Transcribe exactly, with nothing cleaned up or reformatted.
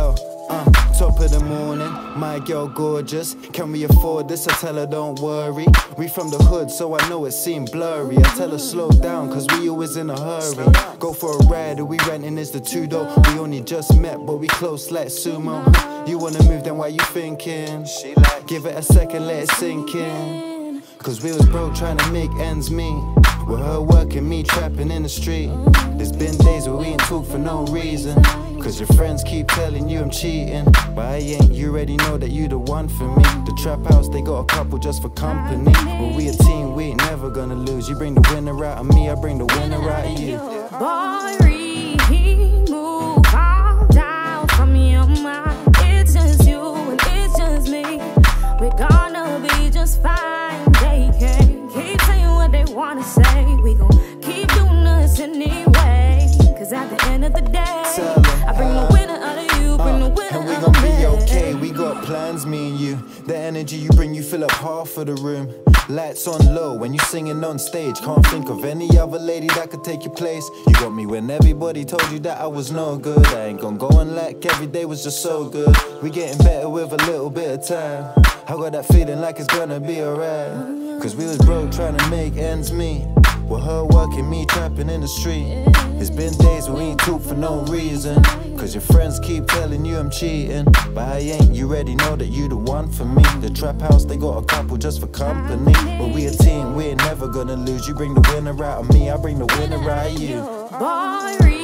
Yo, uh, top of the morning, my girl gorgeous. Can we afford this? I tell her don't worry. We from the hood, so I know it seemed blurry. I tell her slow down, cause we always in a hurry. Go for a ride, who we renting is the two-door. We only just met, but we close like sumo. You wanna move, then why you thinking? Give it a second, let it sink in. Cause we was broke trying to make ends meet. With her working, me trapping in the street. There's been days where we ain't talk for no reason. Cause your friends keep telling you I'm cheating, but I ain't, you already know that you the one for me. The trap house, they got a couple just for company. But we a team, we ain't never gonna lose. You bring the winner out of me, I bring the winner out of you. Boy, remove all doubt from your mind. It's just you and it's just me. We're gonna be just fine. They can't keep saying what they wanna say. We gon' keep doing this anyway. Cause at the end of the day, I bring the winner out of you, bring the winner and we out gon' of me. be okay, we got plans, me and you. The energy you bring, you fill up half of the room. Lights on low when you singing on stage. Can't think of any other lady that could take your place. You got me when everybody told you that I was no good. I ain't gon' go on like every day was just so good. We getting better with a little bit of time. I got that feeling like it's gonna be alright. Cause we was broke trying to make ends meet. With her working, me trapping in the street. It's been days where we ain't talk for no reason. Cause your friends keep telling you I'm cheating, but I ain't, you already know that you the one for me. The trap house, they got a couple just for company. But we a team, we ain't never gonna lose. You bring the winner out of me, I bring the winner out of you. Boy,